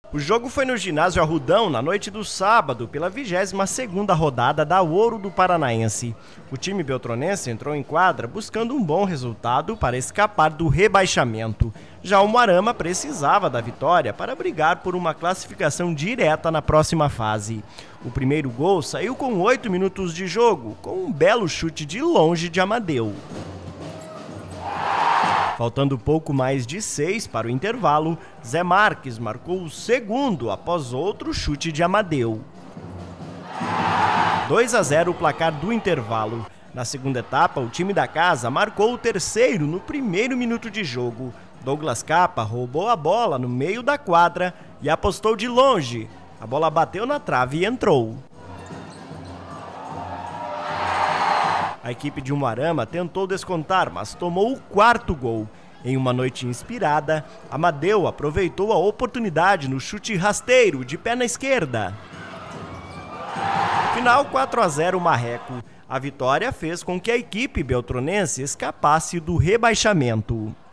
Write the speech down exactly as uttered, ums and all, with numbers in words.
O jogo foi no ginásio Arrudão na noite do sábado, pela vigésima segunda rodada da Ouro do Paranaense. O time beltronense entrou em quadra buscando um bom resultado para escapar do rebaixamento. Já o Moarama precisava da vitória para brigar por uma classificação direta na próxima fase. O primeiro gol saiu com oito minutos de jogo, com um belo chute de longe de Amadeu. Faltando pouco mais de seis para o intervalo, Zé Marques marcou o segundo após outro chute de Amadeu. dois a zero o placar do intervalo. Na segunda etapa, o time da casa marcou o terceiro no primeiro minuto de jogo. Douglas Capa roubou a bola no meio da quadra e apostou de longe. A bola bateu na trave e entrou. A equipe de Umuarama tentou descontar, mas tomou o quarto gol. Em uma noite inspirada, Amadeu aproveitou a oportunidade no chute rasteiro de pé na esquerda. Final quatro a zero Marreco. A vitória fez com que a equipe beltronense escapasse do rebaixamento.